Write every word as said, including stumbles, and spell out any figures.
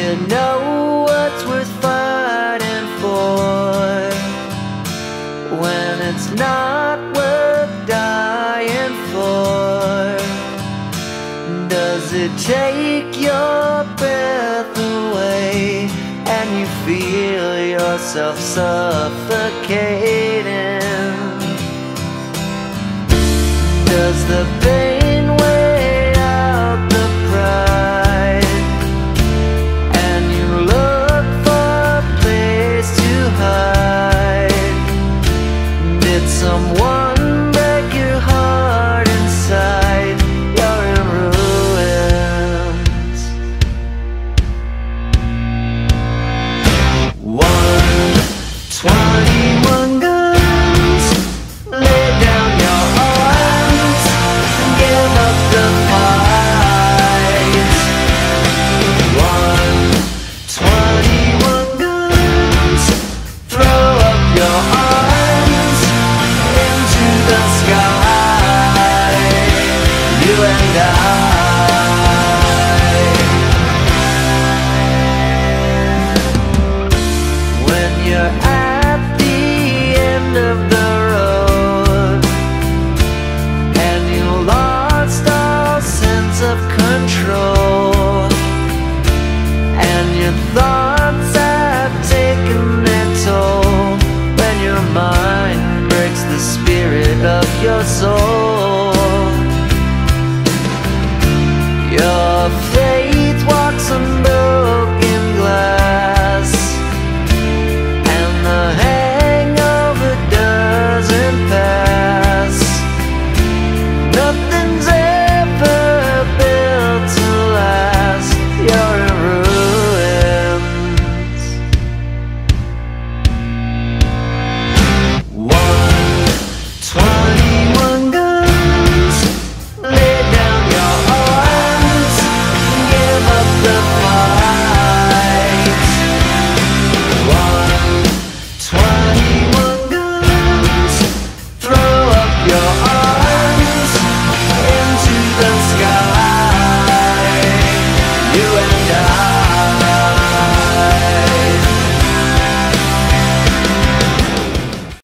you know what's worth fighting for when it's not worth dying for? Does it take your breath away and you feel yourself suffocating? Does the pain weigh out the pride and you look for a place to hide? Did someone break your heart inside? You're in ruins. One, twenty-one guns, lay down your arms and give up the fight. One, twenty-one guns, throw up your arms into the sky, you and I. When you're at the end of the road and you lost all sense of control,